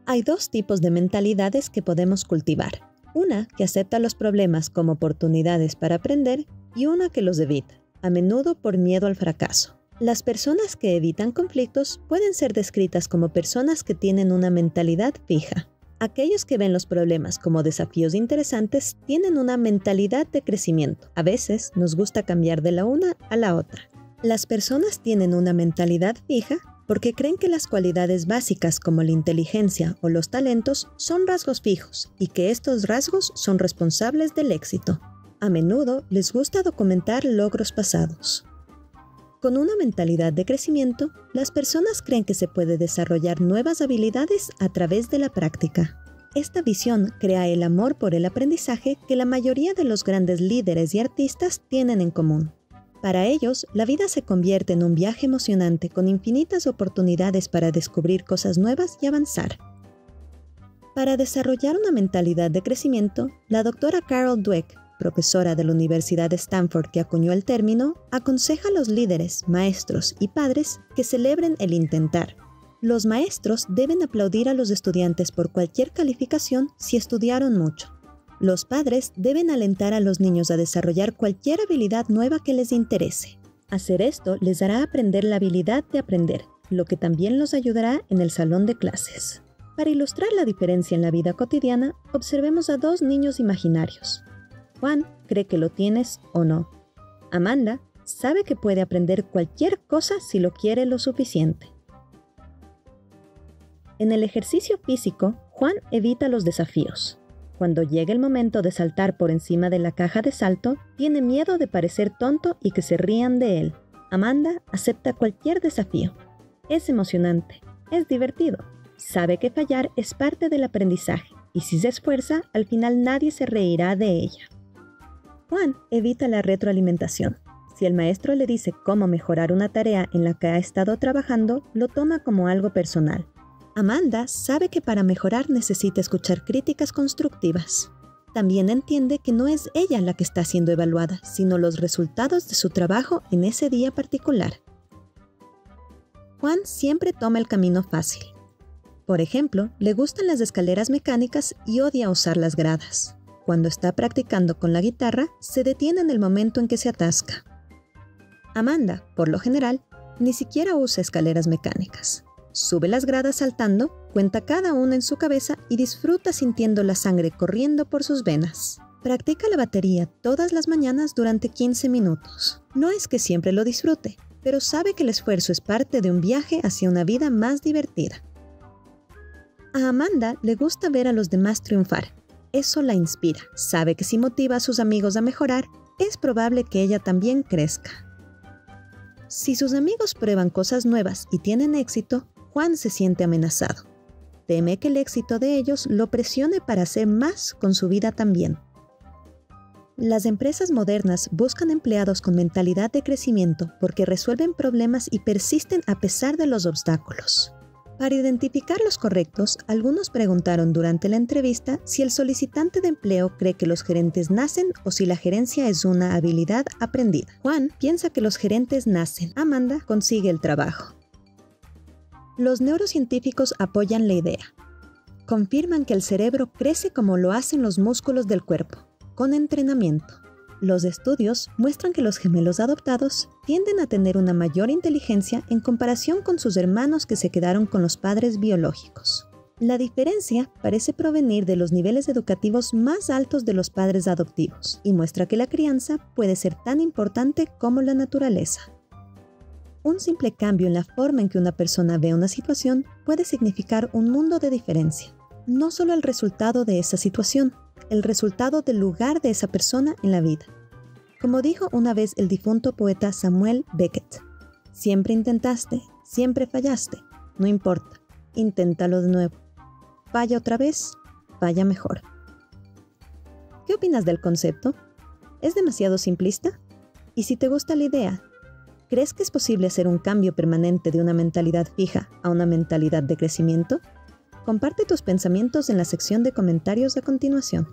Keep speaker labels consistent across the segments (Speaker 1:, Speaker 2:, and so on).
Speaker 1: Hay dos tipos de mentalidades que podemos cultivar. Una que acepta los problemas como oportunidades para aprender y una que los evita, a menudo por miedo al fracaso. Las personas que evitan conflictos pueden ser descritas como personas que tienen una mentalidad fija. Aquellos que ven los problemas como desafíos interesantes tienen una mentalidad de crecimiento. A veces nos gusta cambiar de la una a la otra. Las personas tienen una mentalidad fija porque creen que las cualidades básicas como la inteligencia o los talentos son rasgos fijos y que estos rasgos son responsables del éxito. A menudo les gusta documentar logros pasados. Con una mentalidad de crecimiento, las personas creen que se puede desarrollar nuevas habilidades a través de la práctica. Esta visión crea el amor por el aprendizaje que la mayoría de los grandes líderes y artistas tienen en común. Para ellos, la vida se convierte en un viaje emocionante con infinitas oportunidades para descubrir cosas nuevas y avanzar. Para desarrollar una mentalidad de crecimiento, la doctora Carol Dweck, profesora de la Universidad de Stanford que acuñó el término, aconseja a los líderes, maestros y padres que celebren el intentar. Los maestros deben aplaudir a los estudiantes por cualquier calificación si estudiaron mucho. Los padres deben alentar a los niños a desarrollar cualquier habilidad nueva que les interese. Hacer esto les hará aprender la habilidad de aprender, lo que también los ayudará en el salón de clases. Para ilustrar la diferencia en la vida cotidiana, observemos a dos niños imaginarios. Juan cree que lo tienes o no. Amanda sabe que puede aprender cualquier cosa si lo quiere lo suficiente. En el ejercicio físico, Juan evita los desafíos. Cuando llega el momento de saltar por encima de la caja de salto, tiene miedo de parecer tonto y que se rían de él. Amanda acepta cualquier desafío. Es emocionante, es divertido. Sabe que fallar es parte del aprendizaje y si se esfuerza, al final nadie se reirá de ella. Juan evita la retroalimentación. Si el maestro le dice cómo mejorar una tarea en la que ha estado trabajando, lo toma como algo personal. Amanda sabe que para mejorar necesita escuchar críticas constructivas. También entiende que no es ella la que está siendo evaluada, sino los resultados de su trabajo en ese día particular. Juan siempre toma el camino fácil. Por ejemplo, le gustan las escaleras mecánicas y odia usar las gradas. Cuando está practicando con la guitarra, se detiene en el momento en que se atasca. Amanda, por lo general, ni siquiera usa escaleras mecánicas. Sube las gradas saltando, cuenta cada una en su cabeza y disfruta sintiendo la sangre corriendo por sus venas. Practica la batería todas las mañanas durante 15 minutos. No es que siempre lo disfrute, pero sabe que el esfuerzo es parte de un viaje hacia una vida más divertida. A Amanda le gusta ver a los demás triunfar. Eso la inspira. Sabe que si motiva a sus amigos a mejorar, es probable que ella también crezca. Si sus amigos prueban cosas nuevas y tienen éxito, Juan se siente amenazado. Teme que el éxito de ellos lo presione para hacer más con su vida también. Las empresas modernas buscan empleados con mentalidad de crecimiento porque resuelven problemas y persisten a pesar de los obstáculos. Para identificar los correctos, algunos preguntaron durante la entrevista si el solicitante de empleo cree que los gerentes nacen o si la gerencia es una habilidad aprendida. Juan piensa que los gerentes nacen. Amanda consigue el trabajo. Los neurocientíficos apoyan la idea. Confirman que el cerebro crece como lo hacen los músculos del cuerpo, con entrenamiento. Los estudios muestran que los gemelos adoptados tienden a tener una mayor inteligencia en comparación con sus hermanos que se quedaron con los padres biológicos. La diferencia parece provenir de los niveles educativos más altos de los padres adoptivos y muestra que la crianza puede ser tan importante como la naturaleza. Un simple cambio en la forma en que una persona ve una situación puede significar un mundo de diferencia. No solo el resultado de esa situación, el resultado del lugar de esa persona en la vida. Como dijo una vez el difunto poeta Samuel Beckett, siempre intentaste, siempre fallaste, no importa, inténtalo de nuevo. Falla otra vez, falla mejor. ¿Qué opinas del concepto? ¿Es demasiado simplista? Y si te gusta la idea, ¿crees que es posible hacer un cambio permanente de una mentalidad fija a una mentalidad de crecimiento? Comparte tus pensamientos en la sección de comentarios a continuación.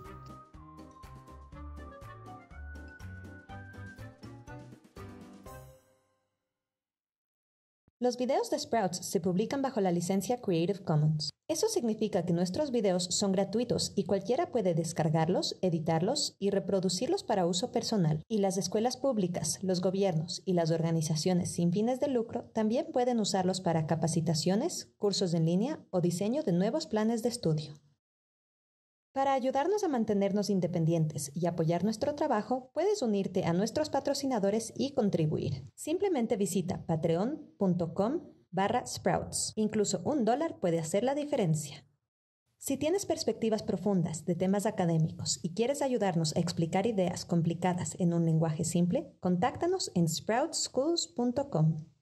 Speaker 1: Los videos de Sprouts se publican bajo la licencia Creative Commons. Eso significa que nuestros videos son gratuitos y cualquiera puede descargarlos, editarlos y reproducirlos para uso personal. Y las escuelas públicas, los gobiernos y las organizaciones sin fines de lucro también pueden usarlos para capacitaciones, cursos en línea o diseño de nuevos planes de estudio. Para ayudarnos a mantenernos independientes y apoyar nuestro trabajo, puedes unirte a nuestros patrocinadores y contribuir. Simplemente visita patreon.com/sprouts. Incluso $1 puede hacer la diferencia. Si tienes perspectivas profundas de temas académicos y quieres ayudarnos a explicar ideas complicadas en un lenguaje simple, contáctanos en sproutsschools.com.